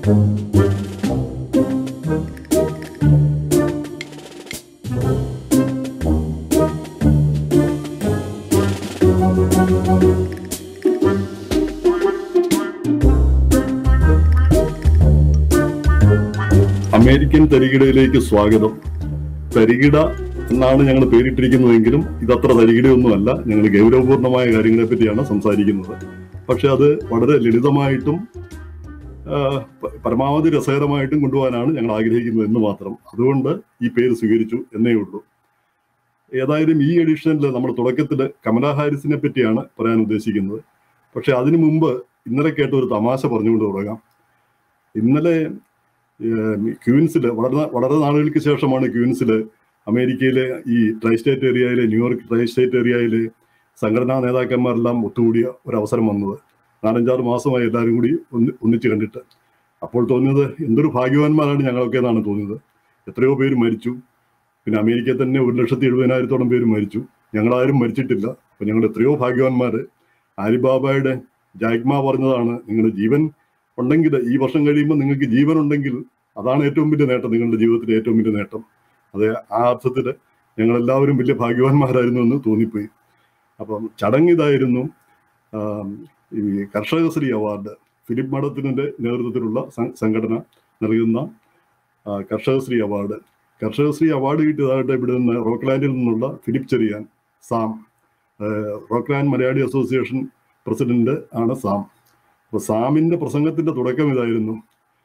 American തരികിടയിലേക്ക് സ്വാഗതം. തരികിട എന്നാണ് ഞങ്ങൾ പേരിട്ടിരിക്കുന്നതെങ്കിലും ഇതത്ര തരികിടയൊന്നുമല്ല. ഞങ്ങൾ ഗൗരവപൂർണമായ കാര്യങ്ങളെ പറ്റിയാണ് സംസാരിക്കുന്നത്. പക്ഷെ അത് വളരെ ലളിതമായിട്ടും പരമാവധി രസകരമായിട്ടും കൊണ്ടുപോകാനാണ് ഞങ്ങൾ ആഗ്രഹിക്കുന്നത് എന്ന് മാത്രം. അതുകൊണ്ട് ഈ പേര് സ്വീകരിച്ചു എന്നേ ഉള്ളൂ. ഏതായാലും ഈ എഡിഷനിൽ നമ്മൾ തുടക്കത്തിൽ കമലാ ഹാരിസിനെ പറ്റിയാണ് പറയാൻ ഉദ്ദേശിക്കുന്നത്. പക്ഷെ അതിനു മുമ്പ് ഇന്നലെ കേട്ട ഒരു തമാശ പറഞ്ഞുകൊണ്ട് തുടങ്ങാം. ഇന്നലെ ക്യൂൻസിൽ വളരെ നാളുകൾക്ക് ശേഷമാണ് ക്യൂൻസിൽ അമേരിക്കയിലെ ഈ ട്രൈ സ്റ്റേറ്റ് ഏരിയയിലെ ന്യൂയോർക്ക് ട്രൈ സ്റ്റേറ്റ് ഏരിയയിലെ സംഘടനാ നേതാക്കന്മാരെല്ലാം ഒത്തുകൂടിയ ഒരവസരം വന്നത്. 4-5 മാസമായി എല്ലാവരും കൂടി ഒന്നിച്ച് കണ്ടിട്ട്. അപ്പോൾ തോന്നിയത് എന്തൊരു ഭാഗ്യവാന്മാരാണ് ഞങ്ങളൊക്കെ എന്നാണ് തോന്നിയത്. എത്രയോ പേര് മരിച്ചു. പിന്നെ അമേരിക്കയിൽ തന്നെ 1,70,000-ഓളം പേര് മരിച്ചു. ഞങ്ങളാരും മരിച്ചിട്ടില്ല. അപ്പം ഞങ്ങൾ എത്രയോ ഭാഗ്യവാന്മാർ. ആലിബാബയുടെ ജാഗ്മ പറഞ്ഞതാണ്, നിങ്ങളുടെ ജീവൻ ഉണ്ടെങ്കിൽ ഈ വർഷം കഴിയുമ്പോൾ നിങ്ങൾക്ക് ജീവൻ ഉണ്ടെങ്കിൽ അതാണ് ഏറ്റവും വലിയ നേട്ടം, നിങ്ങളുടെ ജീവിതത്തിലെ ഏറ്റവും വലിയ നേട്ടം. അത് ആ അർത്ഥത്തിൽ ഞങ്ങളെല്ലാവരും വലിയ ഭാഗ്യവാന്മാരായിരുന്നു എന്ന് തോന്നിപ്പോയി. അപ്പം ചടങ്ങിതായിരുന്നു. ഈ കർഷകശ്രീ അവാർഡ് ഫിലിപ്പ് മഠത്തിൻ്റെ നേതൃത്വത്തിലുള്ള സംഘടന നൽകുന്ന കർഷകശ്രീ അവാർഡ്. കർഷകശ്രീ അവാർഡ് കിട്ടിയതായിട്ട് ഇവിടെ നിന്ന് റോക്ക്ലാൻഡിൽ നിന്നുള്ള Philip Cherian, Sam, Rockland Malayali association president ആണ് സാം. അപ്പോൾ സാമിൻ്റെ പ്രസംഗത്തിൻ്റെ തുടക്കം ഇതായിരുന്നു.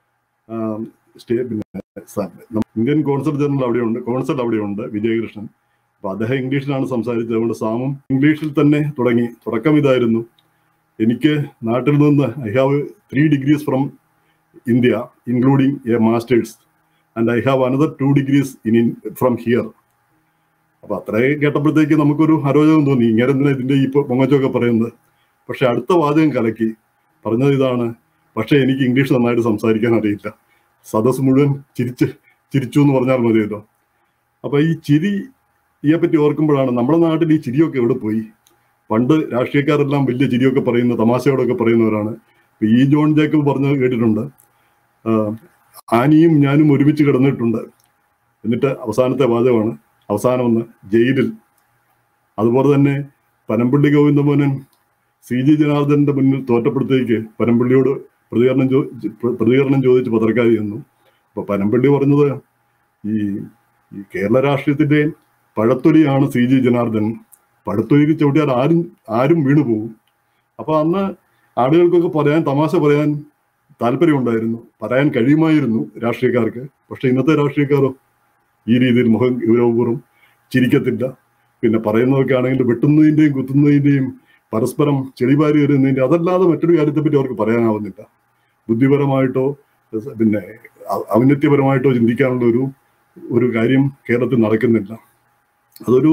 ഇന്ത്യൻ കോൺസൽ ജനറൽ അവിടെയുണ്ട് വിജയകൃഷ്ണൻ. അപ്പോൾ അദ്ദേഹം ഇംഗ്ലീഷിലാണ് സംസാരിച്ചത്. അതുകൊണ്ട് സാമും ഇംഗ്ലീഷിൽ തന്നെ തുടങ്ങി. തുടക്കം ഇതായിരുന്നു, എനിക്ക് നാട്ടിൽ നിന്ന് I have 3 degrees from India including a masters and I have another 2 degrees from here. അപ്പോൾ അത്രയും കേട്ടപ്പോഴത്തേക്ക് നമുക്കൊരു അരോചകം തോന്നി, ഇങ്ങനെ എന്തിനാ ഇതിൻ്റെ ഈ പൊങ്ങച്ചൊക്കെ പറയുന്നത്. പക്ഷെ അടുത്ത വാചകം കലക്കി പറഞ്ഞത് ഇതാണ്, പക്ഷേ എനിക്ക് ഇംഗ്ലീഷ് നന്നായിട്ട് സംസാരിക്കാൻ അറിയില്ല. സദസ് മുഴുവൻ ചിരിച്ചു എന്ന് പറഞ്ഞാൽ മതിയല്ലോ. അപ്പോൾ ഈ ചിരിയെ പറ്റി ഓർക്കുമ്പോഴാണ് നമ്മുടെ നാട്ടിൽ ഈ ചിരിയൊക്കെ എവിടെ പോയി. പണ്ട് രാഷ്ട്രീയക്കാരെല്ലാം വലിയ ചിരിയൊക്കെ പറയുന്ന, തമാശയോടൊക്കെ പറയുന്നവരാണ്. ഈ ജോൺ ജേക്കബ് പറഞ്ഞത് കേട്ടിട്ടുണ്ട്, ആനിയും ഞാനും ഒരുമിച്ച് കിടന്നിട്ടുണ്ട്. എന്നിട്ട് അവസാനത്തെ വാചകമാണ്, അവസാനം ജയിലിൽ. അതുപോലെ തന്നെ പനമ്പള്ളി ഗോവിന്ദമോഹനൻ CG ജനാർദ്ദന്റെ മുന്നിൽ തോറ്റപ്പെടുത്തേക്ക് പനമ്പള്ളിയോട് പ്രതികരണം ചോദിച്ച് പത്രക്കാരി ചെന്നു. അപ്പൊ പനമ്പള്ളി പറഞ്ഞത്, ഈ കേരള രാഷ്ട്രീയത്തിന്റെ പഴത്തൊലിയാണ് CG ജനാർദ്ദൻ. പഴത്തൊലിക്ക് ചവിട്ടിയാൽ ആരും വീണു പോകും. അപ്പൊ അന്ന് ആളുകൾക്കൊക്കെ തമാശ പറയാൻ താല്പര്യമുണ്ടായിരുന്നു, പറയാൻ കഴിയുമായിരുന്നു രാഷ്ട്രീയക്കാർക്ക്. പക്ഷെ ഇന്നത്തെ രാഷ്ട്രീയക്കാരോ ഈ രീതിയിൽ മുഖം ഗൗരവപൂർവ്വം ചിരിക്കത്തില്ല. പിന്നെ പറയുന്നതൊക്കെ ആണെങ്കിൽ വെട്ടുന്നതിൻ്റെയും കുത്തുന്നതിൻ്റെയും പരസ്പരം ചെളിവാരി എറിയുന്നതിൻ്റെ അതല്ലാതെ മറ്റൊരു കാര്യത്തെപ്പറ്റി അവർക്ക് പറയാനാവുന്നില്ല. ബുദ്ധിപരമായിട്ടോ പിന്നെ ഔന്നത്യപരമായിട്ടോ ചിന്തിക്കാനുള്ള ഒരു കാര്യം കേരളത്തിൽ നടക്കുന്നില്ല. അതൊരു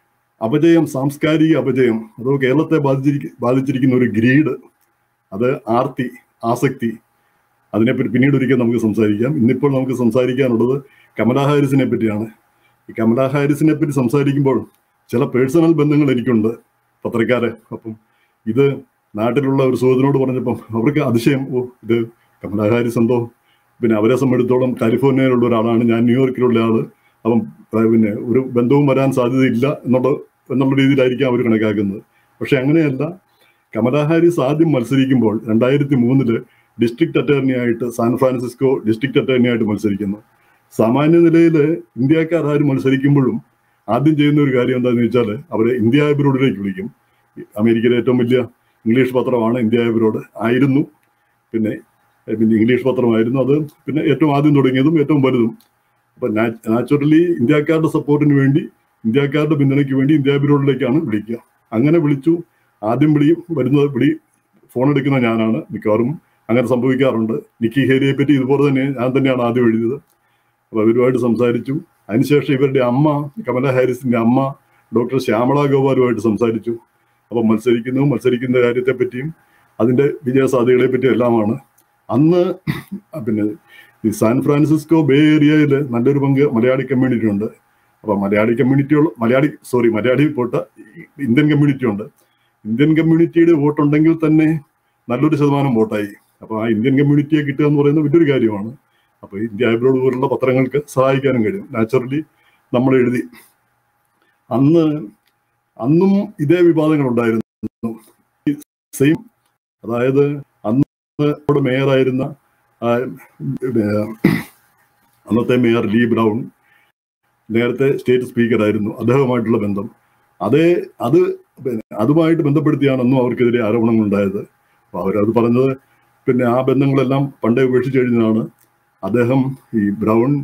അപജയം, സാംസ്കാരിക അപജയം. അതോ കേരളത്തെ ബാധിച്ചിരിക്കുന്ന ഒരു ഗ്രീഡ്, അത് ആർത്തി, ആസക്തി. അതിനെപ്പറ്റി പിന്നീട് ഒരിക്കൽ നമുക്ക് സംസാരിക്കാം. ഇന്നിപ്പോൾ നമുക്ക് സംസാരിക്കാനുള്ളത് കമലാ ഹാരിസിനെ പറ്റിയാണ്. ഈ കമലാ ഹാരിസിനെ പറ്റി സംസാരിക്കുമ്പോൾ ചില പേഴ്സണൽ ബന്ധങ്ങൾ എനിക്കുണ്ട്, പത്രക്കാരെ. അപ്പം ഇത് നാട്ടിലുള്ള ഒരു സുഹൃത്തിനോട് പറഞ്ഞപ്പം അവർക്ക് അതിശയം, ഇത് കമലാ ഹാരിസ് എന്തോ പിന്നെ അവരെ സംബന്ധിച്ചിടത്തോളം കാലിഫോർണിയയിലുള്ള ഒരാളാണ്, ഞാൻ ന്യൂയോർക്കിലുള്ള ആള്, അപ്പം പിന്നെ ഒരു ബന്ധവും വരാൻ സാധ്യതയില്ല എന്നുള്ള രീതിയിലായിരിക്കും അവർ കണക്കാക്കുന്നത്. പക്ഷെ അങ്ങനെയല്ല. കമലാ ഹാരിസ് ആദ്യം മത്സരിക്കുമ്പോൾ 2003 ഡിസ്ട്രിക്ട് അറ്റോർണി ആയിട്ട്, സാൻ ഫ്രാൻസിസ്കോ ഡിസ്ട്രിക്ട് അറ്റോർണി ആയിട്ട് മത്സരിക്കുന്നു. സാമാന്യ നിലയിൽ ഇന്ത്യക്കാരും മത്സരിക്കുമ്പോഴും ആദ്യം ചെയ്യുന്ന ഒരു കാര്യം എന്താണെന്ന് വെച്ചാൽ അവരെ ഇന്ത്യ എബ്രോഡിലേക്ക് വിളിക്കും. അമേരിക്കയിലെ ഏറ്റവും വലിയ ഇംഗ്ലീഷ് പത്രമാണ് ഇന്ത്യ എബ്രോഡ് ആയിരുന്നു. പിന്നെ ഇംഗ്ലീഷ് പത്രമായിരുന്നു അത്. പിന്നെ ഏറ്റവും ആദ്യം തുടങ്ങിയതും ഏറ്റവും വലുതും. അപ്പം നാച്ചുറലി ഇന്ത്യക്കാരുടെ സപ്പോർട്ടിന് വേണ്ടി, ഇന്ത്യക്കാരുടെ പിന്തുണയ്ക്ക് വേണ്ടി ഇന്ത്യ എബ്രോഡിലേക്കാണ് വിളിക്കുക. അങ്ങനെ വിളിച്ചു. ആദ്യം വിളി ഫോൺ എടുക്കുന്ന ഞാനാണ്. മിക്കവാറും അങ്ങനെ സംഭവിക്കാറുണ്ട്. നിക്കി ഹേലിയെ പറ്റി ഇതുപോലെ തന്നെ ഞാൻ തന്നെയാണ് ആദ്യം എഴുതിയത്. അപ്പോൾ അവരുമായിട്ട് സംസാരിച്ചു. അതിനുശേഷം ഇവരുടെ അമ്മ, കമലാ ഹാരിസിന്റെ അമ്മ ഡോക്ടർ ശ്യാമള ഗോപാലുമായിട്ട് സംസാരിച്ചു. അപ്പം മത്സരിക്കുന്ന കാര്യത്തെപ്പറ്റിയും അതിൻ്റെ വിജയസാധ്യതകളെ പറ്റിയും എല്ലാമാണ്. അന്ന് പിന്നെ ഈ സാൻ ഫ്രാൻസിസ്കോ ബേ ഏരിയയിൽ നല്ലൊരു പങ്ക് മലയാളി കമ്മ്യൂണിറ്റി ഉണ്ട്. അപ്പം മലയാളി പോട്ട ഇന്ത്യൻ കമ്മ്യൂണിറ്റി ഉണ്ട്. ഇന്ത്യൻ കമ്മ്യൂണിറ്റിയുടെ വോട്ടുണ്ടെങ്കിൽ തന്നെ നല്ലൊരു ശതമാനം വോട്ടായി. അപ്പോൾ ആ ഇന്ത്യൻ കമ്മ്യൂണിറ്റിയെ കിട്ടുക എന്ന് പറയുന്നത് വലിയൊരു കാര്യമാണ്. അപ്പോൾ ഇന്ത്യ അബ്രോഡ് പോലുള്ള പത്രങ്ങൾക്ക് സഹായിക്കാനും കഴിയും. നാച്ചുറലി നമ്മൾ എഴുതി. അന്നും ഇതേ വിവാദങ്ങൾ ഉണ്ടായിരുന്നു. സെയിം, അതായത് അന്ന് അവിടെ മേയറായിരുന്ന അന്നത്തെ മേയർ ലീ ബ്രൗൺ നേരത്തെ സ്റ്റേറ്റ് സ്പീക്കറായിരുന്നു. അദ്ദേഹവുമായിട്ടുള്ള ബന്ധം അതുമായിട്ട് ബന്ധപ്പെടുത്തിയാണ് അന്നും അവർക്കെതിരെ ആരോപണങ്ങൾ ഉണ്ടായത്. അപ്പോൾ അവരത് പറഞ്ഞത് ആ ബന്ധങ്ങളെല്ലാം പണ്ടേ ഉപേക്ഷിച്ച് കഴിഞ്ഞതാണ്. അദ്ദേഹം ഈ ബ്രൗൺ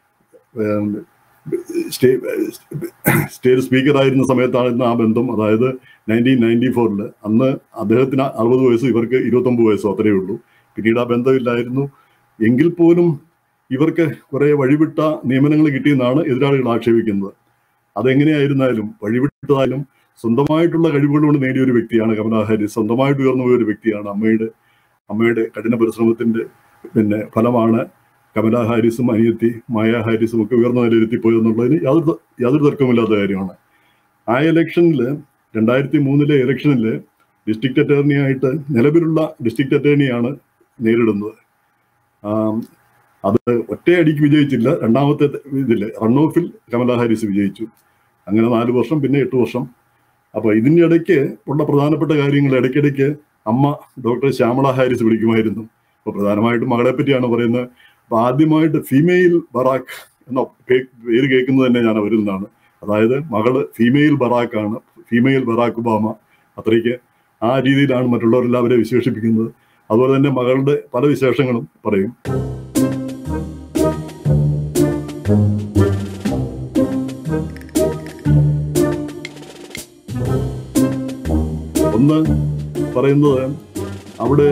സ്റ്റേറ്റ് സ്പീക്കറായിരുന്ന സമയത്തായിരുന്നു ആ ബന്ധം. അതായത് 1994 അന്ന് അദ്ദേഹത്തിന് 60 വയസ്സ്, ഇവർക്ക് 29 വയസ്സോ അത്രയേ ഉള്ളൂ. പിന്നീട് ആ ബന്ധമില്ലായിരുന്നു. എങ്കിൽ പോലും ഇവർക്ക് കുറെ വഴിവിട്ട നിയമനങ്ങൾ കിട്ടിയെന്നാണ് എതിരാളികൾ ആക്ഷേപിക്കുന്നത്. അതെങ്ങനെയായിരുന്നാലും, വഴിവിട്ടതായാലും സ്വന്തമായിട്ടുള്ള കഴിവുകൾ കൊണ്ട് നേടിയ ഒരു വ്യക്തിയാണ് കമലാ ഹാരിസ്. സ്വന്തമായിട്ട് ഉയർന്നു പോയ ഒരു വ്യക്തിയാണ്. അമ്മയുടെ കഠിന പരിശ്രമത്തിന്റെ ഫലമാണ് കമലാ ഹാരിസും അനിയത്തി മായ ഹാരിസും ഒക്കെ ഉയർന്ന നിലയിലെത്തിപ്പോയെന്നുള്ളതിന് യാതൊരു തർക്കമില്ലാത്ത കാര്യമാണ്. ആ ഇലക്ഷനിൽ 2003 ഇലക്ഷനിൽ ഡിസ്ട്രിക്ട് അറ്റോർണിയായിട്ട് നിലവിലുള്ള ഡിസ്ട്രിക്ട് അറ്റോർണിയാണ് നേരിടുന്നത്. അത് ഒറ്റയടിക്ക് വിജയിച്ചില്ല. രണ്ടാമത്തെ ഇതിൽ റൺ ഓഫിൽ കമലാ ഹാരിസ് വിജയിച്ചു. അങ്ങനെ 4 വർഷം, പിന്നെ 8 വർഷം. അപ്പോൾ ഇതിൻ്റെ ഇടയ്ക്ക് ഉള്ള പ്രധാനപ്പെട്ട കാര്യങ്ങൾ ഇടയ്ക്കിടയ്ക്ക് അമ്മ ഡോക്ടർ ശ്യാമള ഹാരിസ് വിളിക്കുമായിരുന്നു. അപ്പോൾ പ്രധാനമായിട്ടും മകളെ പറ്റിയാണ് പറയുന്നത്. അപ്പോൾ ആദ്യമായിട്ട് ഫീമെയിൽ ബറാക്ക് എന്ന പേര് കേൾക്കുന്നത് തന്നെ ഞാൻ അവരിൽ നിന്നാണ്. അതായത് മകള് ഫീമെയിൽ ബറാക്കാണ്, ഫീമെയിൽ ബറാക്ക് ഒബാമ. അത്രയ്ക്ക് ആ രീതിയിലാണ് മറ്റുള്ളവരെല്ലാവരെ വിശേഷിപ്പിക്കുന്നത്. അതുപോലെ തന്നെ മകളുടെ പല വിശേഷങ്ങളും പറയും. ഒന്ന് പറയുന്നത്, അവിടെ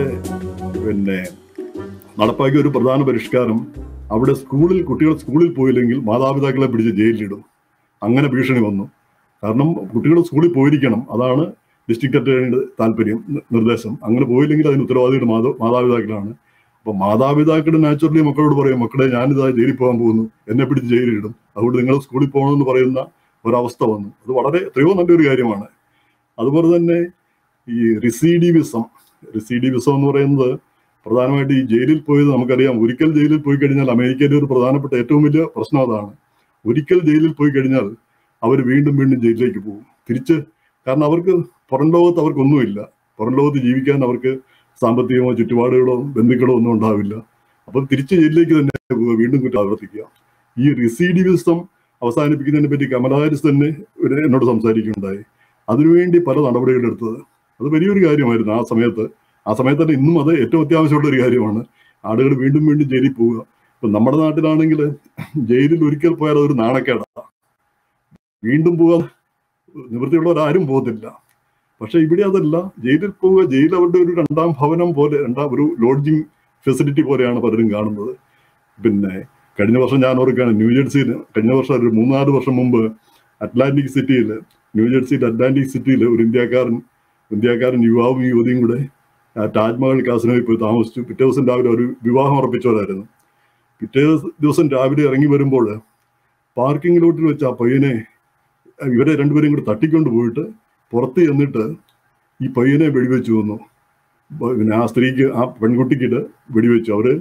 നടപ്പാക്കിയ ഒരു പ്രധാന പരിഷ്കാരം, അവിടെ കുട്ടികൾ സ്കൂളിൽ പോയില്ലെങ്കിൽ മാതാപിതാക്കളെ പിടിച്ച് ജയിലിലിടും. അങ്ങനെ ഭീഷണി വന്നു. കാരണം കുട്ടികൾ സ്കൂളിൽ പോയിരിക്കണം, അതാണ് ഡിസ്ട്രിക്ട് അറ്റോർണിയുടെ താല്പര്യം, നിർദ്ദേശം. അങ്ങനെ പോയില്ലെങ്കിൽ അതിന് ഉത്തരവാദിയുടെ മാതാപിതാക്കളാണ്. അപ്പൊ മാതാപിതാക്കളുടെ നാച്ചുറലി മക്കളോട് പറയും, മക്കളെ ഞാനിതാ ജയിലിൽ പോകാൻ പോകുന്നു, എന്നെ പിടിച്ച് ജയിലിലിടും, അതുകൊണ്ട് നിങ്ങൾ സ്കൂളിൽ പോകണമെന്ന് പറയുന്ന ഒരവസ്ഥ വന്നു. അത് വളരെ എത്രയോ നല്ലൊരു കാര്യമാണ്. അതുപോലെ തന്നെ ഈ റിസീഡിവിസം എന്ന് പറയുന്നത് പ്രധാനമായിട്ട് ഈ ജയിലിൽ പോയത് നമുക്കറിയാം. ഒരിക്കൽ ജയിലിൽ പോയി കഴിഞ്ഞാൽ അമേരിക്കയിലെ ഒരു പ്രധാനപ്പെട്ട ഏറ്റവും വലിയ പ്രശ്നം അതാണ്. ഒരിക്കൽ ജയിലിൽ പോയി കഴിഞ്ഞാൽ അവർ വീണ്ടും ജയിലിലേക്ക് പോകും തിരിച്ച്. കാരണം അവർക്ക് പുറം ലോകത്ത് അവർക്കൊന്നുമില്ല. പുറം ലോകത്ത് ജീവിക്കാൻ അവർക്ക് സാമ്പത്തികമോ ചുറ്റുപാടുകളോ ബന്ധുക്കളോ ഒന്നും ഉണ്ടാവില്ല. അപ്പം തിരിച്ച് ജയിലിലേക്ക് തന്നെ പോവുക, വീണ്ടും കുറ്റം ആവർത്തിക്കുക. ഈ റിസീഡിവിസം അവസാനിപ്പിക്കുന്നതിനെ പറ്റി കമലാ ഹാരിസ് തന്നെ എന്നോട് സംസാരിക്കുകയുണ്ടായി. അതിനുവേണ്ടി പല നടപടികളെടുത്തത് അത് വലിയൊരു കാര്യമായിരുന്നു ആ സമയത്ത് തന്നെ. ഇന്നും അത് ഏറ്റവും അത്യാവശ്യമുള്ള ഒരു കാര്യമാണ്. ആളുകൾ വീണ്ടും ജയിലിൽ പോവുക. ഇപ്പം നമ്മുടെ നാട്ടിലാണെങ്കിൽ ജയിലിൽ ഒരിക്കൽ പോയാൽ അതൊരു നാണക്കേടാണ്. വീണ്ടും പോകാൻ നിവൃത്തിയുള്ളവരാരും പോകത്തില്ല. പക്ഷെ ഇവിടെ അതല്ല, ജയിലിൽ പോവുക, ജയിൽ അവരുടെ ഒരു രണ്ടാം ഭവനം പോലെ, ഒരു ലോഡ്ജിങ് ഫെസിലിറ്റി പോലെയാണ് പലരും കാണുന്നത്. കഴിഞ്ഞ വർഷം ഞാൻ ഓർക്കുകയാണ്, ന്യൂജേഴ്സിയിൽ കഴിഞ്ഞ വർഷം ഒരു 3-4 വർഷം മുമ്പ് ന്യൂജേഴ്സിയിലെ അറ്റ്ലാന്റിക് സിറ്റിയിൽ ഒരു ഇന്ത്യക്കാരൻ യുവാവും യുവതിയും കൂടെ താജ്മഹൽ കാസിനോയിൽ പോയി താമസിച്ചു. പിറ്റേ ദിവസം രാവിലെ ഒരു വിവാഹം ഉറപ്പിച്ചവരായിരുന്നു. പിറ്റേ ദിവസം രാവിലെ ഇറങ്ങി വരുമ്പോൾ പാർക്കിംഗ് ലോട്ടിൽ വെച്ച് ആ പയ്യനെ, ഇവരെ രണ്ടുപേരും കൂടെ തട്ടിക്കൊണ്ട് പോയിട്ട് പുറത്ത് ചെന്നിട്ട് ഈ പയ്യനെ വെടിവെച്ചു വന്നു. ആ സ്ത്രീക്ക്, ആ പെൺകുട്ടിക്കിട്ട് വെടിവെച്ചു. അവര്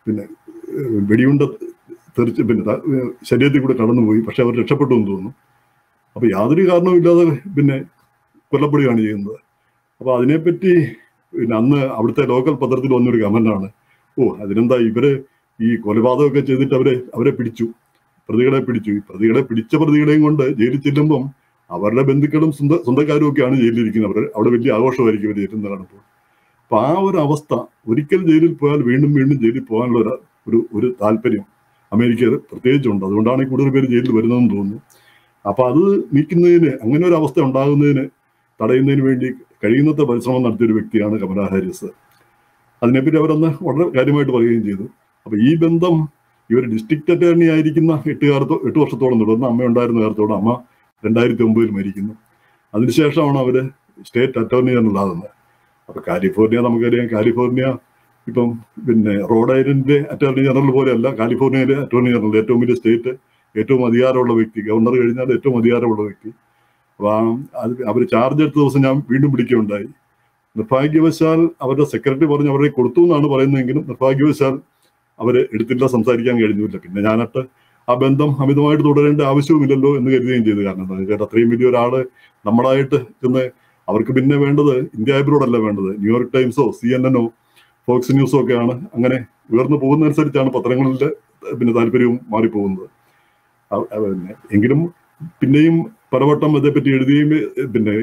വെടിയുണ്ട തെറിച്ച് ശരീരത്തിൽ കൂടെ കടന്നുപോയി. പക്ഷെ അവർ രക്ഷപ്പെട്ടു എന്ന് തോന്നുന്നു. അപ്പൊ യാതൊരു കാരണവുമില്ലാതെ കൊല്ലപ്പെടുകയാണ് ചെയ്യുന്നത്. അപ്പൊ അതിനെപ്പറ്റി അന്ന് അവിടുത്തെ ലോക്കൽ പത്രത്തിൽ വന്നൊരു കമന്റാണ്, അതിനെന്താ ഇവര് ഈ കൊലപാതകമൊക്കെ ചെയ്തിട്ട് അവരെ പിടിച്ചു, പ്രതികളെ പിടിച്ചു. ഈ പ്രതികളെയും കൊണ്ട് ജയിലിൽ ചെല്ലുമ്പം അവരുടെ ബന്ധുക്കളും സ്വന്തക്കാരും ഒക്കെയാണ് ജയിലിലിരിക്കുന്നത്. അവിടെ വലിയ ആഘോഷമായിരിക്കും ഇവർ ജയിലിൽ കാണുമ്പോൾ. അപ്പൊ ആ ഒരു അവസ്ഥ, ഒരിക്കൽ ജയിലിൽ പോയാൽ വീണ്ടും ജയിലിൽ പോകാനുള്ള ഒരു താല്പര്യം അമേരിക്കയിൽ പ്രത്യേകിച്ചുണ്ട്. അതുകൊണ്ടാണ് കൂടുതൽ പേര് ജയിലിൽ വരുന്നതെന്ന് തോന്നുന്നു. അപ്പൊ അത് നീക്കുന്നതിന്, അങ്ങനെ ഒരു അവസ്ഥ ഉണ്ടാകുന്നതിന് തടയുന്നതിന് വേണ്ടി കഴിയുന്നത്ര പരിശ്രമം നടത്തിയൊരു വ്യക്തിയാണ് കമലാ ഹാരിസ്. അതിനെപ്പറ്റി അവരന്ന് വളരെ കാര്യമായിട്ട് പറയുകയും ചെയ്തു. അപ്പൊ ഈ ബന്ധം ഇവർ ഡിസ്ട്രിക്ട് അറ്റോർണി ആയിരിക്കുന്ന 8 വർഷത്തോളം തുടർന്ന്. അമ്മ ഉണ്ടായിരുന്ന കാലത്തോടെ, അമ്മ 2009 മരിക്കുന്നു. അതിനുശേഷമാണ് അവര് സ്റ്റേറ്റ് അറ്റോർണി ജനറൽ ആകുന്നത്. അപ്പൊ കാലിഫോർണിയ നമുക്കറിയാം, കാലിഫോർണിയ ഇപ്പം റോഡ് ഐലൻഡിലെ അറ്റോർണി ജനറൽ പോലെയല്ല, കാലിഫോർണിയയിലെ അറ്റോർണി ജനറൽ ഏറ്റവും വലിയ സ്റ്റേറ്റ്, ഏറ്റവും അധികാരമുള്ള വ്യക്തി, ഗവർണർ കഴിഞ്ഞാൽ ഏറ്റവും അധികാരമുള്ള വ്യക്തി. അപ്പൊ അവർ ചാർജ് എടുത്ത ദിവസം ഞാൻ വീണ്ടും പിടിക്കുകയുണ്ടായി. നിർഭാഗ്യവശാൽ അവരുടെ സെക്രട്ടറി പറഞ്ഞ് അവരെ കൊടുത്തു എന്നാണ് പറയുന്നതെങ്കിലും നിർഭാഗ്യവശാൽ അവര് എടുത്തില്ല, സംസാരിക്കാൻ കഴിഞ്ഞില്ല. പിന്നെ ഞാനട്ട് ആ ബന്ധം അമിതമായിട്ട് തുടരേണ്ട ആവശ്യവുമില്ലല്ലോ എന്ന് കരുതുകയും ചെയ്തു. കാരണം എന്താ വെച്ചാൽ അത്രയും വലിയ ഒരാള് നമ്മളായിട്ട് ചെന്ന് അവർക്ക് പിന്നെ വേണ്ടത് ഇന്ത്യ അബ്രോഡല്ല വേണ്ടത്, ന്യൂയോർക്ക് ടൈംസോ CNN ഫോക്സ് ന്യൂസോ ഒക്കെയാണ്. അങ്ങനെ ഉയർന്നു പോകുന്നതനുസരിച്ചാണ് പത്രങ്ങളുടെ പിന്നെ താല്പര്യവും മാറിപ്പോകുന്നത്. എങ്കിലും പിന്നെയും പലവട്ടം അതേപ്പറ്റി എഴുതുകയും പിന്നെ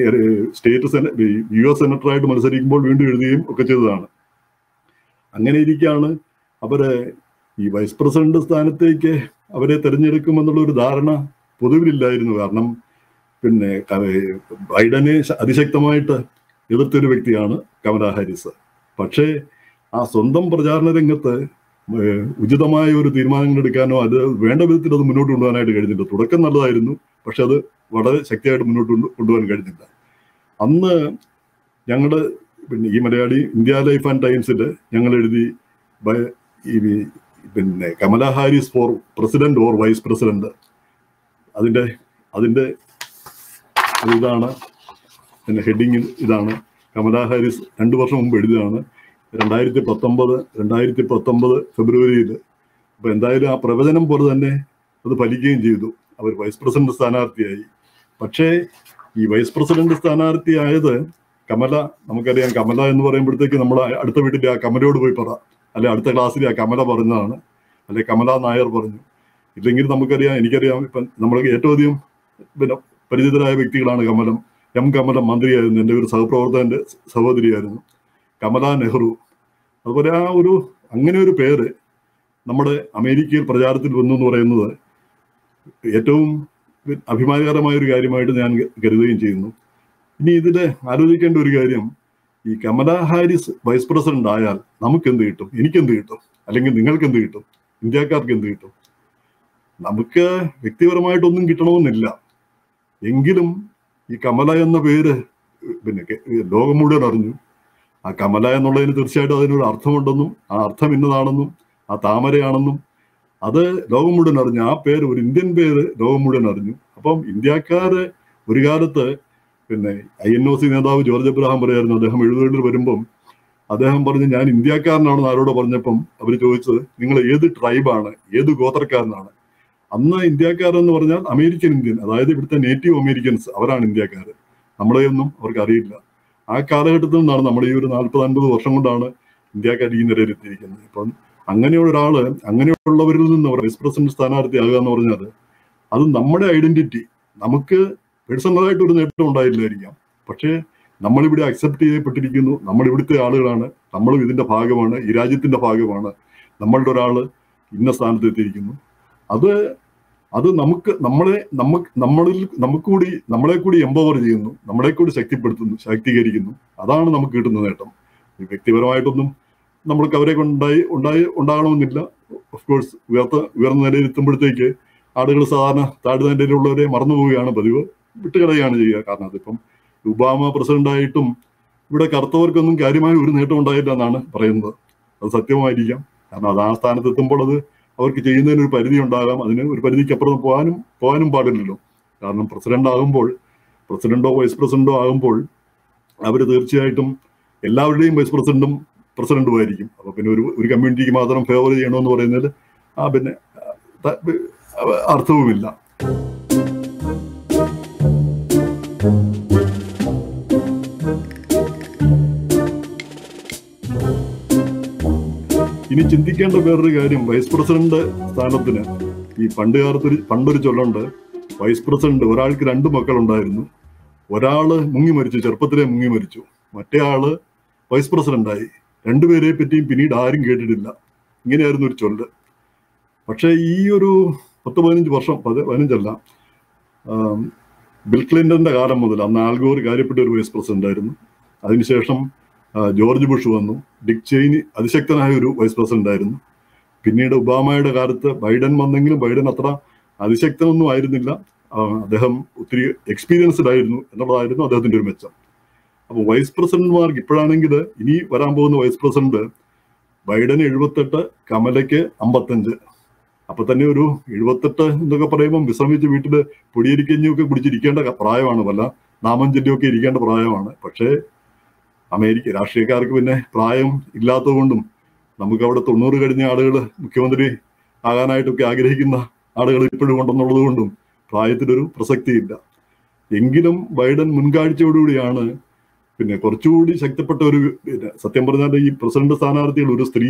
US സെനറ്ററായിട്ട് മത്സരിക്കുമ്പോൾ വീണ്ടും എഴുതുകയും ഒക്കെ ചെയ്തതാണ്. അങ്ങനെ ഇരിക്കുകയാണ് അവര് ഈ വൈസ് പ്രസിഡന്റ് സ്ഥാനത്തേക്ക് അവരെ തെരഞ്ഞെടുക്കുമെന്നുള്ള ഒരു ധാരണ പൊതുവിലില്ലായിരുന്നു. കാരണം പിന്നെ ബൈഡനെ അതിശക്തമായിട്ട് എതിർത്തൊരു വ്യക്തിയാണ് കമലാ ഹാരിസ്. പക്ഷേ ആ സ്വന്തം പ്രചാരണ രംഗത്ത് ഉചിതമായ ഒരു തീരുമാനങ്ങൾ എടുക്കാനോ അത് വേണ്ട വിധത്തിൽ അത് മുന്നോട്ട് കൊണ്ടുപോകാനായിട്ട് കഴിഞ്ഞില്ല. തുടക്കം നല്ലതായിരുന്നു, പക്ഷെ അത് വളരെ ശക്തിയായിട്ട് മുന്നോട്ട് കൊണ്ടുപോകാൻ കഴിഞ്ഞില്ല. അന്ന് ഞങ്ങള് പിന്നെ ഈ മലയാളി ഇന്ത്യ ലൈഫ് ആൻഡ് ടൈംസിൽ ഞങ്ങൾ എഴുതി പിന്നെ Kamala Harris for president or vice president, അതിന്റെ ഇതാണ് പിന്നെ ഹെഡിങ് ഇതാണ്. കമലാ ഹാരിസ് 2 വർഷം മുമ്പ് എഴുതിയതാണ്, 2019 ഫെബ്രുവരിയിൽ. അപ്പൊ എന്തായാലും ആ പ്രവചനം പോലെ തന്നെ അത് ഫലിക്കുകയും ചെയ്തു. അവർ വൈസ് പ്രസിഡന്റ് സ്ഥാനാർത്ഥിയായി. പക്ഷേ ഈ വൈസ് പ്രസിഡന്റ് സ്ഥാനാർത്ഥിയായത് കമല, നമുക്കറിയാം കമല എന്ന് പറയുമ്പോഴത്തേക്ക് നമ്മൾ അടുത്ത വീട്ടിൽ ആ കമലയോട് പോയി പറ, അല്ലെ അടുത്ത ക്ലാസ്സിൽ ആ കമല പറഞ്ഞതാണ്, അല്ലെ കമലാ നായർ പറഞ്ഞു. ഇല്ലെങ്കിൽ നമുക്കറിയാം, എനിക്കറിയാം, ഇപ്പം നമ്മൾ ഏറ്റവും അധികം പിന്നെ പരിചിതരായ വ്യക്തികളാണ് കമലം മന്ത്രിയായിരുന്നു, എൻ്റെ ഒരു സഹപ്രവർത്തകന്റെ സഹോദരിയായിരുന്നു കമലാ നെഹ്റു. അതുപോലെ അങ്ങനെ ഒരു പേര് നമ്മുടെ അമേരിക്കയിൽ പ്രചാരത്തിൽ വന്നു എന്ന് പറയുന്നത് ഏറ്റവും അഭിമാനകരമായ ഒരു കാര്യമായിട്ട് ഞാൻ കരുതുകയും ചെയ്യുന്നു. ഇനി ഇതില് ആലോചിക്കേണ്ട ഒരു കാര്യം, ഈ കമലാ ഹാരിസ് വൈസ് പ്രസിഡന്റ് ആയാൽ നമുക്ക് എന്ത് കിട്ടും, എനിക്കെന്ത് കിട്ടും, അല്ലെങ്കിൽ നിങ്ങൾക്ക് എന്ത് കിട്ടും, ഇന്ത്യക്കാർക്ക് എന്ത് കിട്ടും? നമുക്ക് വ്യക്തിപരമായിട്ടൊന്നും കിട്ടണമെന്നില്ല. എങ്കിലും ഈ കമല എന്ന പേര് പിന്നെ ലോകം മുഴുവൻ അറിഞ്ഞു. ആ കമല എന്നുള്ളതിന് തീർച്ചയായിട്ടും അതിനൊരു അർത്ഥമുണ്ടെന്നും ആ അർത്ഥം ഇന്നതാണെന്നും ആ താമരയാണെന്നും അത് ലോകം മുഴുവൻ അറിഞ്ഞു. ആ പേര്, ഒരു ഇന്ത്യൻ പേര് ലോകം മുഴുവൻ അറിഞ്ഞു. അപ്പം ഇന്ത്യക്കാര് ഒരു കാലത്ത് പിന്നെ INOC നേതാവ് ജോർജ് എബ്രഹാം പറയായിരുന്നു, അദ്ദേഹം 70 വരുമ്പം അദ്ദേഹം പറഞ്ഞു ഞാൻ ഇന്ത്യക്കാരനാണെന്ന് ആരോട് പറഞ്ഞപ്പം അവർ ചോദിച്ചത് നിങ്ങൾ ഏത് ട്രൈബാണ്, ഏത് ഗോത്രക്കാരനാണ്? അന്ന് ഇന്ത്യക്കാരെന്ന് പറഞ്ഞാൽ അമേരിക്കൻ ഇന്ത്യൻ, അതായത് ഇവിടുത്തെ നേറ്റീവ് അമേരിക്കൻസ്, അവരാണ് ഇന്ത്യക്കാർ. നമ്മളെയൊന്നും അവർക്ക് അറിയില്ല. ആ കാലഘട്ടത്തിൽ നിന്നാണ് നമ്മൾ ഈ ഒരു 40-50 വർഷം കൊണ്ടാണ് ഇന്ത്യക്കാർ ഈ നിലയിലെത്തിയിരിക്കുന്നത്. ഇപ്പം അങ്ങനെയുള്ളവരിൽ നിന്ന് വൈസ് പ്രസിഡന്റ് സ്ഥാനാർത്ഥിയാകുക എന്ന് പറഞ്ഞാൽ അത് നമ്മുടെ ഐഡന്റിറ്റി, നമുക്ക് പേഴ്സണലായിട്ട് ഒരു നേട്ടം ഉണ്ടായില്ലായിരിക്കാം, പക്ഷേ നമ്മളിവിടെ അക്സെപ്റ്റ് ചെയ്യപ്പെട്ടിരിക്കുന്നു, നമ്മൾ ഇവിടുത്തെ ആളുകളാണ്, നമ്മളും ഇതിന്റെ ഭാഗമാണ്, ഈ രാജ്യത്തിന്റെ ഭാഗമാണ്, നമ്മളുടെ ഒരാള് ഇന്ന സ്ഥാനത്ത് എത്തിയിരിക്കുന്നു. അത് നമ്മളെ കൂടി എംപവർ ചെയ്യുന്നു, നമ്മളെ കൂടി ശാക്തീകരിക്കുന്നു. അതാണ് നമുക്ക് കിട്ടുന്ന നേട്ടം. വ്യക്തിപരമായിട്ടൊന്നും നമ്മൾക്ക് അവരെ ഉണ്ടാകണമെന്നില്ല. ഓഫ് കോഴ്സ് ഉയർന്ന നിലയിൽ എത്തുമ്പോഴത്തേക്ക് ആളുകൾ സാധാരണ താഴ്ന്ന നിലയിലുള്ളവരെ മറന്നു പോവുകയാണ് പതിവ്, വിട്ടുകളയുകയാണ് ചെയ്യുക. കാരണം അതിപ്പം ഒബാമ പ്രസിഡന്റായിട്ടും ഇവിടെ കറുത്തവർക്കൊന്നും കാര്യമായ ഒരു നേട്ടം ഉണ്ടായില്ല എന്നാണ് പറയുന്നത്. അത് സത്യമായിരിക്കാം. കാരണം അത് ആ സ്ഥാനത്ത് എത്തുമ്പോൾ അത് അവർക്ക് ചെയ്യുന്നതിന് ഒരു പരിധി ഉണ്ടാകാം. അതിന് ഒരു പരിധിക്കപ്പുറം പോകാനും പാടില്ലല്ലോ. കാരണം പ്രസിഡന്റോ വൈസ് പ്രസിഡന്റോ ആകുമ്പോൾ അവർ തീർച്ചയായിട്ടും എല്ലാവരുടെയും വൈസ് പ്രസിഡന്റും പ്രസിഡന്റും ആയിരിക്കും. അപ്പൊ പിന്നെ ഒരു കമ്മ്യൂണിറ്റിക്ക് മാത്രം ഫേവർ ചെയ്യണമെന്ന് പറയുന്നതിൽ പിന്നെ അർത്ഥവുമില്ല. ഇനി ചിന്തിക്കേണ്ട വേറൊരു കാര്യം, വൈസ് പ്രസിഡന്റ് സ്ഥാനത്തിന് ഈ പണ്ടൊരു ചൊല്ലുണ്ട്, വൈസ് പ്രസിഡന്റ് ഒരാൾക്ക് 2 മക്കളുണ്ടായിരുന്നു, ഒരാള് ചെറുപ്പത്തിലെ മുങ്ങി മരിച്ചു, മറ്റേ ആള് വൈസ് പ്രസിഡന്റായി. 2 പേരെ പറ്റിയും പിന്നീട് ആരും കേട്ടിട്ടില്ല. ഇങ്ങനെയായിരുന്നു ഒരു ചൊല്ല്. പക്ഷെ ഈ ഒരു 10-15 വർഷം, 15 ബിൽ ക്ലിന്റന്റെ കാലം മുതൽ, അന്ന് ആൽഗോർ കാര്യപ്പെട്ട ഒരു വൈസ് പ്രസിഡന്റ് ആയിരുന്നു. അതിനുശേഷം ജോർജ് ബുഷ് വന്നു, ഡിക് ചെയിനി അതിശക്തനായ ഒരു വൈസ് പ്രസിഡന്റ് ആയിരുന്നു. പിന്നീട് ഒബാമയുടെ കാലത്ത് ബൈഡൻ വന്നെങ്കിലും ബൈഡൻ അത്ര അതിശക്തനൊന്നും ആയിരുന്നില്ല. അദ്ദേഹം ഒത്തിരി എക്സ്പീരിയൻസ്ഡ് ആയിരുന്നു എന്നുള്ളതായിരുന്നു അദ്ദേഹത്തിന്റെ ഒരു മെച്ചം. അപ്പൊ വൈസ് പ്രസിഡന്റ്മാർക്ക് ഇപ്പോഴാണെങ്കിൽ ഇനി വരാൻ പോകുന്ന വൈസ് പ്രസിഡന്റ് ബൈഡന് 78, കമലയ്ക്ക് 55. അപ്പൊ തന്നെ ഒരു 78 എന്നൊക്കെ പറയുമ്പോൾ വിശ്രമിച്ച് വീട്ടില് പൊടിയരിക്കഞ്ഞൊക്കെ കുടിച്ചിരിക്കേണ്ട പ്രായമാണ്, വല്ല നാമഞ്ചല്യൊക്കെ ഇരിക്കേണ്ട പ്രായമാണ്. പക്ഷേ രാഷ്ട്രീയക്കാർക്ക് പിന്നെ പ്രായം ഇല്ലാത്തതുകൊണ്ടും നമുക്ക് അവിടെ 90 കഴിഞ്ഞ ആളുകൾ മുഖ്യമന്ത്രി ആകാനായിട്ടൊക്കെ ആഗ്രഹിക്കുന്ന ആളുകൾ ഇപ്പോഴും ഉണ്ടെന്നുള്ളത് കൊണ്ടും പ്രായത്തിനൊരു പ്രസക്തിയില്ല. എങ്കിലും ബൈഡൻ മുൻകാഴ്ചയോടുകൂടിയാണ് പിന്നെ കുറച്ചുകൂടി ശക്തിപ്പെട്ട ഒരു സത്യം പറഞ്ഞാൽ ഈ പ്രസിഡന്റ് സ്ഥാനാർത്ഥികൾ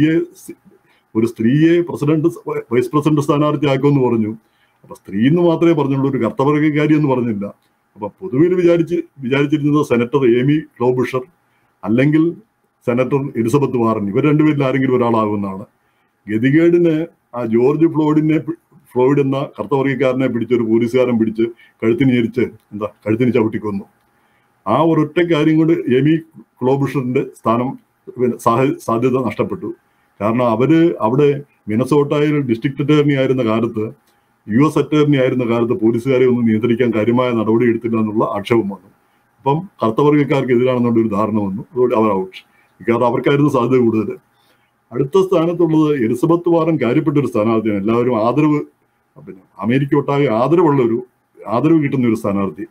ഒരു സ്ത്രീയെ വൈസ് പ്രസിഡന്റ് സ്ഥാനാർത്ഥിയാക്കുമെന്ന് പറഞ്ഞു. അപ്പൊ സ്ത്രീ എന്ന് മാത്രമേ പറഞ്ഞുള്ളൂ, ഒരു കർത്തവർഗക്കാരി എന്ന് പറഞ്ഞില്ല. അപ്പൊ പൊതുവിൽ വിചാരിച്ചിരുന്നത് സെനറ്റർ ഏമി ക്ലോബുഷർ അല്ലെങ്കിൽ സെനറ്റർ എലിസബത്ത് വാറൻ, ഇവർ രണ്ടുപേരിൽ ആരെങ്കിലും ഒരാളാകുന്നതാണ്. ഗതികേടിന് ആ ജോർജ് ഫ്ലോയിഡ് എന്ന കർത്തവർഗക്കാരനെ പിടിച്ച് ഒരു പോലീസുകാരൻ പിടിച്ച് കഴുത്തിന് ചവിട്ടിക്കൊന്നു. ആ ഒരൊറ്റ കാര്യം കൊണ്ട് ഏമി ക്ലോബുഷറിന്റെ സ്ഥാനം സാധ്യത നഷ്ടപ്പെട്ടു. കാരണം അവിടെ മിനസോട്ടയിൽ ഡിസ്ട്രിക്ട് അറ്റോർണി ആയിരുന്ന കാലത്ത്, US അറ്റോർണി ആയിരുന്ന കാലത്ത് പോലീസുകാരെ ഒന്നും നിയന്ത്രിക്കാൻ കാര്യമായ നടപടി എടുത്തില്ല എന്നുള്ള ആക്ഷേപം വന്നു. അപ്പം കർത്തവർഗക്കാർക്ക് എതിരാണെന്നുള്ള ഒരു ധാരണ വന്നു. അതുകൊണ്ട് അവർ ഔട്ട്. കാരണം അവർക്കായിരുന്നു സാധ്യത കൂടുതൽ. അടുത്ത സ്ഥാനത്തുള്ളത് എലിസബത്ത് വാറൻ കാര്യപ്പെട്ട ഒരു സ്ഥാനാർത്ഥിയാണ്. എല്ലാവരും അമേരിക്ക ഒട്ടാകെ ആദരവ് കിട്ടുന്ന ഒരു സ്ഥാനാർത്ഥി.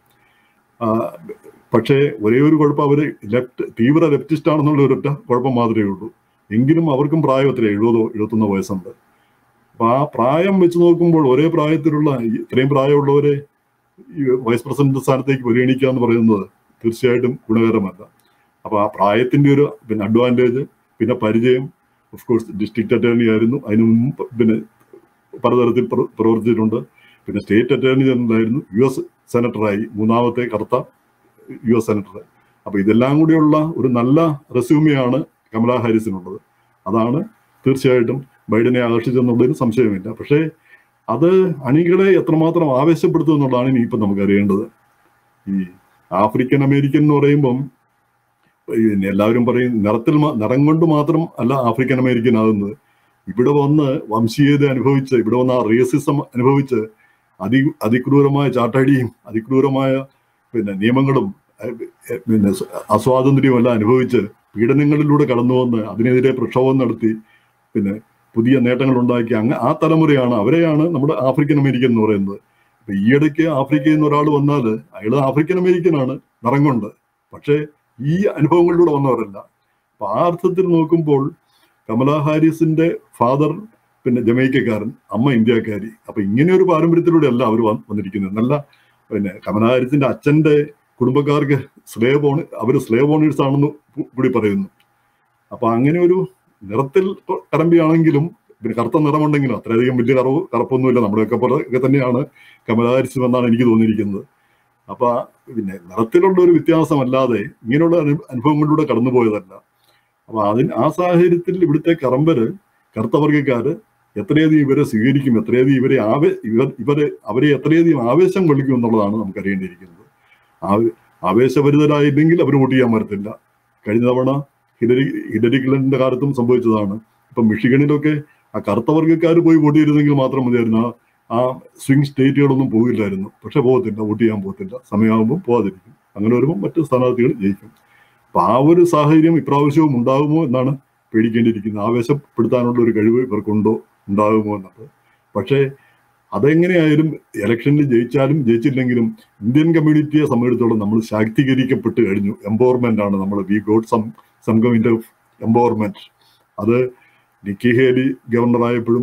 പക്ഷേ ഒരേ ഒരു കുഴപ്പം, അവര് തീവ്ര ലെഫ്റ്റിസ്റ്റ് ആണെന്നുള്ള ഒരൊറ്റ കുഴപ്പം മാത്രമേ ഉള്ളൂ. എങ്കിലും അവർക്കും പ്രായം എത്ര 70 71 വയസ്സുണ്ട്. അപ്പൊ ആ പ്രായം വെച്ച് നോക്കുമ്പോൾ ഒരേ പ്രായത്തിലുള്ള ഇത്രയും പ്രായമുള്ളവരെ ഈ വൈസ് പ്രസിഡന്റ് സ്ഥാനത്തേക്ക് പരിഗണിക്കുക എന്ന് പറയുന്നത് തീർച്ചയായിട്ടും ഗുണകരമല്ല. അപ്പൊ ആ പ്രായത്തിന്റെ ഒരു അഡ്വാൻറ്റേജ്, പിന്നെ പരിചയം, ഓഫ് കോഴ്സ് ഡിസ്ട്രിക്ട് അറ്റോർണി ആയിരുന്നു, അതിനു മുമ്പ് പലതരത്തിൽ പ്രവർത്തിച്ചിട്ടുണ്ട്. പിന്നെ സ്റ്റേറ്റ് അറ്റോർണി ജനറൽ ആയിരുന്നു, US സെനറ്ററായി, മൂന്നാമത്തെ കറുത്ത US സെനറ്റർ. അപ്പൊ ഇതെല്ലാം കൂടിയുള്ള ഒരു നല്ല റെസ്യൂമിയാണ് കമലാ ഹാരിസിനുള്ളത്. അതാണ് തീർച്ചയായിട്ടും ബൈഡനെ ആകർഷിച്ചെന്നുള്ളതിന് സംശയമില്ല. പക്ഷേ അത് അണികളെ എത്രമാത്രം ആവേശപ്പെടുത്തും എന്നുള്ളതാണ് ഇനിയിപ്പം നമുക്ക് അറിയേണ്ടത്. ഈ ആഫ്രിക്കൻ അമേരിക്കൻ എന്ന് പറയുമ്പം എല്ലാവരും പറയും നിറം കൊണ്ട് മാത്രം അല്ല ആഫ്രിക്കൻ അമേരിക്കൻ ആകുന്നത്. ഇവിടെ വന്ന് വംശീയത അനുഭവിച്ച്, ഇവിടെ വന്ന് ആ റേസിസം അനുഭവിച്ച് അതിക്രൂരമായ ചാട്ടടിയും അതിക്രൂരമായ നിയമങ്ങളും അസ്വാതന്ത്ര്യവും എല്ലാം അനുഭവിച്ച് പീഡനങ്ങളിലൂടെ കടന്നു വന്ന് അതിനെതിരെ പ്രക്ഷോഭം നടത്തി പുതിയ നേട്ടങ്ങൾ ഉണ്ടാക്കി ആ തലമുറയാണ്, അവരെയാണ് നമ്മുടെ ആഫ്രിക്കൻ അമേരിക്കൻ എന്ന് പറയുന്നത്. ഇപ്പൊ ഈയിടയ്ക്ക് ആഫ്രിക്കയിൽ നിന്ന് ഒരാൾ വന്നാൽ അയാൾ ആഫ്രിക്കൻ അമേരിക്കനാണ് നിറം കൊണ്ട്, പക്ഷേ ഈ അനുഭവങ്ങളിലൂടെ വന്നവരല്ല. അപ്പൊ ആ അർത്ഥത്തിൽ നോക്കുമ്പോൾ കമലാ ഹാരിസിന്റെ ഫാദർ ജമൈക്കക്കാരൻ, അമ്മ ഇന്ത്യക്കാരി. അപ്പൊ ഇങ്ങനെ ഒരു പാരമ്പര്യത്തിലൂടെ അല്ല അവർ വന്നിരിക്കുന്നത്. നല്ല കമലാ ഹാരിസിന്റെ അച്ഛന്റെ കുടുംബക്കാർക്ക് അവർ സ്ലേവ് ഓണേഴ്സ് ആണെന്ന് കൂടി പറയുന്നു. അപ്പൊ അങ്ങനെ ഒരു നിറത്തിൽ കറമ്പിയാണെങ്കിലും കറുത്ത നിറമുണ്ടെങ്കിലും അത്രയധികം വലിയ കറുപ്പൊന്നുമില്ല, നമ്മുടെയൊക്കെ പോലെ തന്നെയാണ് കമലാ ഹാരിസ് എന്നാണ് എനിക്ക് തോന്നിയിരിക്കുന്നത്. അപ്പൊ നിറത്തിലുള്ള ഒരു വ്യത്യാസമല്ലാതെ ഇങ്ങനെയുള്ള അനുഭവങ്ങളിലൂടെ കടന്നുപോയതല്ല. അപ്പൊ ആ സാഹചര്യത്തിൽ ഇവിടുത്തെ കറുത്തവർഗക്കാര് എത്രയധികം ഇവരെ സ്വീകരിക്കും, എത്രയധികം അവരെ എത്രയധികം ആവേശം കൊള്ളിക്കും എന്നുള്ളതാണ് നമുക്ക് അറിയേണ്ടിയിരിക്കുന്നത്. ആവേശഭരിതരായില്ലെങ്കിൽ അവർ വോട്ട് ചെയ്യാൻ പറ്റത്തില്ല. കഴിഞ്ഞ തവണ ഹിലരി ക്ലിന്റന്റെ കാലത്തും സംഭവിച്ചതാണ്. ഇപ്പൊ മിഷിഗണിലൊക്കെ ആ കറുത്തവർഗക്കാർ പോയി വോട്ട് ചെയ്തിരുന്നെങ്കിൽ മാത്രം മതിയായിരുന്നു, ആ സ്വിംഗ് സ്റ്റേറ്റുകളൊന്നും പോകില്ലായിരുന്നു. പക്ഷെ പോകത്തില്ല, വോട്ട് ചെയ്യാൻ പോകത്തില്ല, സമയമാകുമ്പോൾ പോകാതിരിക്കും. അങ്ങനെ വരുമ്പോൾ മറ്റ് സ്ഥാനാർത്ഥികൾ ജയിക്കും. അപ്പൊ ആ ഒരു സാഹചര്യം ഇപ്രാവശ്യവും ഉണ്ടാകുമോ എന്നാണ് പേടിക്കേണ്ടിയിരിക്കുന്നത്. ആവേശപ്പെടുത്താനുള്ള ഒരു കഴിവ് ഇവർക്കുണ്ടോ, ഉണ്ടാകുമോ എന്നത്. പക്ഷേ അതെങ്ങനെയായാലും ഇലക്ഷനിൽ ജയിച്ചാലും ജയിച്ചില്ലെങ്കിലും ഇന്ത്യൻ കമ്മ്യൂണിറ്റിയെ സംബന്ധിച്ചിടത്തോളം നമ്മൾ ശാക്തീകരിക്കപ്പെട്ട് കഴിഞ്ഞു. എംപവർമെന്റ് ആണ് നമ്മൾ. We got some kind of empowerment. അത് നിക്കി ഹേലി ഗവർണറായപ്പോഴും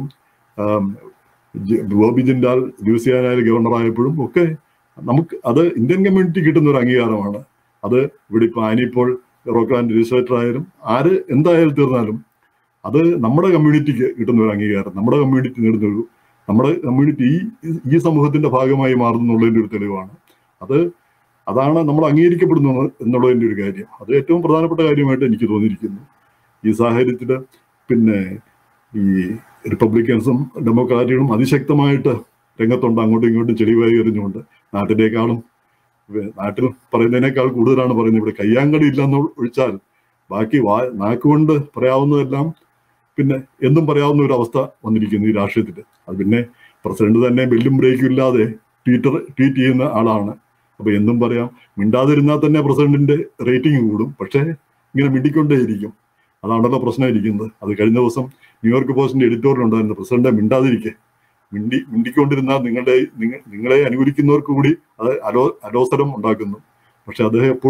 ബോബി ജിൻഡാൽ ലൂസിയാനയിൽ ഗവർണറായപ്പോഴും ഒക്കെ നമുക്ക് അത് ഇന്ത്യൻ കമ്മ്യൂണിറ്റി കിട്ടുന്ന ഒരു അംഗീകാരമാണ്. അത് ഇവിടെ ഇപ്പൊ ആനിപ്പോൾ റോക്ക്ലാൻഡ് രജിസ്ട്രേറ്റർ ആയാലും എന്തായാലും തീർന്നാലും അത് നമ്മുടെ കമ്മ്യൂണിറ്റിക്ക് കിട്ടുന്ന ഒരു അംഗീകാരം, നമ്മുടെ കമ്മ്യൂണിറ്റി ഈ സമൂഹത്തിന്റെ ഭാഗമായി മാറുന്നുള്ളതിന്റെ ഒരു തെളിവാണ്. അതാണ് നമ്മൾ അംഗീകരിക്കപ്പെടുന്നു എന്നുള്ളതിന്റെ ഒരു കാര്യം. അത് ഏറ്റവും പ്രധാനപ്പെട്ട കാര്യമായിട്ട് എനിക്ക് തോന്നിയിരിക്കുന്നു. ഈ സാഹചര്യത്തിൽ ഈ റിപ്പബ്ലിക്കൻസും ഡെമോക്രാറ്റുകളും അതിശക്തമായിട്ട് രംഗത്തുണ്ട്, അങ്ങോട്ടും ഇങ്ങോട്ടും ചെളിവായി എറിഞ്ഞുകൊണ്ട്. നാട്ടിൽ പറയുന്നതിനേക്കാൾ കൂടുതലാണ് പറയുന്നത്. ഇവിടെ കയ്യാങ്കളി ഇല്ലെന്ന് ഒഴിച്ചാൽ ബാക്കി നാക്കുകൊണ്ട് പറയാവുന്നതെല്ലാം എന്നും പറയാവുന്ന ഒരു അവസ്ഥ വന്നിരിക്കുന്നു ഈ രാഷ്ട്രീയത്തിൽ. അത് പ്രസിഡന്റ് തന്നെ ബെല്ലും ബ്രേക്കും ഇല്ലാതെ ട്വീറ്റ് ചെയ്യുന്ന ആളാണ്. അപ്പൊ എന്തും പറയാം. മിണ്ടാതിരുന്നാൽ തന്നെ പ്രസിഡന്റിന്റെ റേറ്റിംഗ് കൂടും, പക്ഷേ ഇങ്ങനെ മിണ്ടിക്കൊണ്ടേയിരിക്കും. അതാണല്ലോ പ്രശ്നമായിരിക്കുന്നത്. അത് കഴിഞ്ഞ ദിവസം ന്യൂയോർക്ക് പോസ്റ്റിന്റെ എഡിറ്റോറിയൽ ഉണ്ടായിരുന്നു, പ്രസിഡന്റ് മിണ്ടിക്കൊണ്ടിരുന്നാൽ നിങ്ങളെ അനുകൂലിക്കുന്നവർക്ക് കൂടി അത് അലോസരം ഉണ്ടാക്കുന്നു. പക്ഷെ അദ്ദേഹം എപ്പോഴും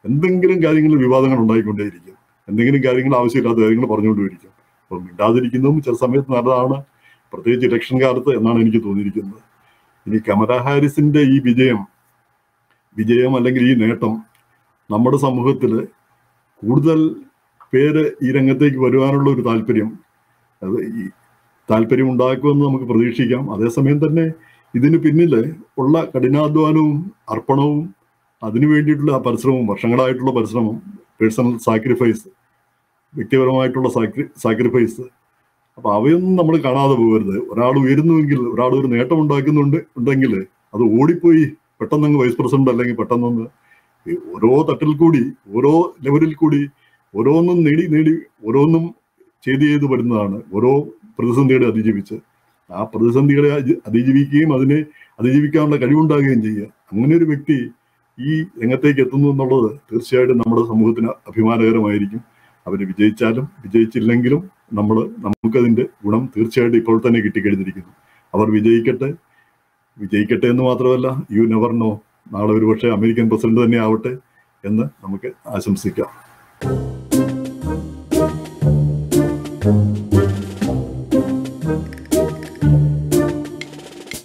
എന്തെങ്കിലും കാര്യങ്ങളിൽ വിവാദങ്ങൾ ഉണ്ടായിക്കൊണ്ടേയിരിക്കും, എന്തെങ്കിലും കാര്യങ്ങൾ ആവശ്യമില്ലാത്ത കാര്യങ്ങൾ പറഞ്ഞുകൊണ്ടിരിക്കും. അപ്പം മിണ്ടാതിരിക്കുന്നതും ചില സമയത്ത് നല്ലതാണ്, പ്രത്യേകിച്ച് ഇലക്ഷൻ കാലത്ത് എന്നാണ് എനിക്ക് തോന്നിയിരിക്കുന്നത്. ഇനി കമലാ ഹാരിസിന്റെ ഈ വിജയം അല്ലെങ്കിൽ ഈ നേട്ടം നമ്മുടെ സമൂഹത്തിൽ കൂടുതൽ പേര് ഈ രംഗത്തേക്ക് വരുവാനുള്ള ഒരു താല്പര്യം, അത് ഈ താല്പര്യം ഉണ്ടാക്കുമെന്ന് നമുക്ക് പ്രതീക്ഷിക്കാം. അതേസമയം തന്നെ ഇതിന് പിന്നിൽ ഉള്ള കഠിനാധ്വാനവും അർപ്പണവും അതിനു വേണ്ടിയിട്ടുള്ള ആ പരിശ്രമവും, വർഷങ്ങളായിട്ടുള്ള പരിശ്രമം, പേഴ്സണൽ സാക്രിഫൈസ്, വ്യക്തിപരമായിട്ടുള്ള സാക്രിഫൈസ്, അപ്പൊ അവയൊന്നും നമ്മൾ കാണാതെ പോകരുത്. ഒരാൾ ഉയരുന്നുവെങ്കിൽ, ഒരാൾ ഒരു നേട്ടം ഉണ്ടെങ്കിൽ അത് ഓടിപ്പോയി പെട്ടെന്നങ്ങ് വൈസ് പ്രസിഡന്റ് അല്ലെങ്കിൽ പെട്ടെന്നൊന്ന് ഓരോ തട്ടിൽ കൂടി, ഓരോ ലെവലിൽ കൂടി ഓരോന്നും നേടി ഓരോന്നും ചെയ്ത് വരുന്നതാണ്. ഓരോ പ്രതിസന്ധികളെ അതിജീവിച്ച് ആ പ്രതിസന്ധികളെ അതിജീവിക്കുകയും അതിനെ അതിജീവിക്കാനുള്ള കഴിവുണ്ടാകുകയും ചെയ്യുക. അങ്ങനെ ഒരു വ്യക്തി ഈ രംഗത്തേക്ക് എത്തുന്നു എന്നുള്ളത് തീർച്ചയായിട്ടും നമ്മുടെ സമൂഹത്തിന് അഭിമാനകരമായിരിക്കും. അവർ വിജയിച്ചാലും വിജയിച്ചില്ലെങ്കിലും നമുക്കതിന്റെ ഗുണം തീർച്ചയായിട്ടും ഇപ്പോൾ തന്നെ കിട്ടിക്കഴിഞ്ഞിരിക്കുന്നു. അവർ വിജയിക്കട്ടെ എന്ന് മാത്രമല്ല, യു നെവർ നോ, നാളെ ഒരുപക്ഷെ അമേരിക്കൻ പ്രസിഡന്റ് തന്നെ ആവട്ടെ എന്ന് നമുക്ക് ആശംസിക്കാം.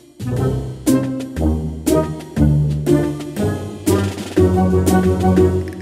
Thank you.